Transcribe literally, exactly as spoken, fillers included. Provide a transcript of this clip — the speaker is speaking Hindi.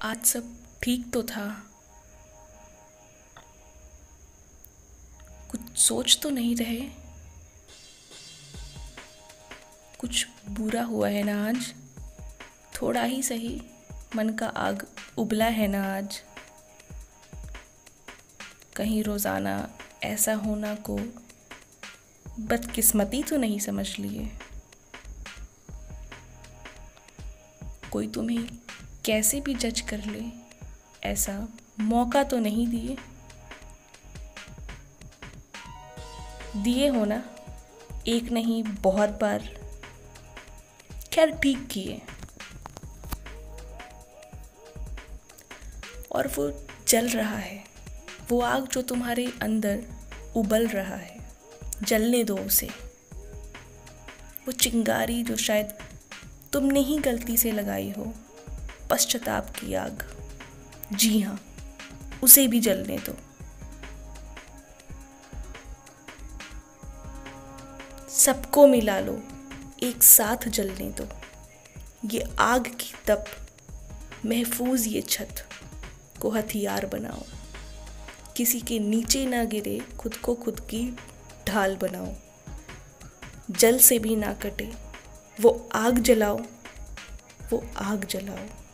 आज सब ठीक तो था। कुछ सोच तो नहीं रहे। कुछ बुरा हुआ है ना आज? थोड़ा ही सही, मन का आग उबला है ना आज। कहीं रोज़ाना ऐसा होना को बदकिस्मती तो नहीं समझ लिए? कोई तुम्हें कैसे भी जज कर ले, ऐसा मौका तो नहीं दिए? दिए हो ना, एक नहीं बहुत बार। खैर ठीक किए। और वो जल रहा है, वो आग जो तुम्हारे अंदर उबल रहा है, जलने दो उसे। वो चिंगारी जो शायद तुमने ही गलती से लगाई हो, पश्चाताप की आग, जी हाँ, उसे भी जलने दो। सबको मिला लो, एक साथ जलने दो। ये आग की तप, महफूज ये छत को हथियार बनाओ। किसी के नीचे ना गिरे, खुद को खुद की ढाल बनाओ। जल से भी ना कटे, वो आग जलाओ, वो आग जलाओ।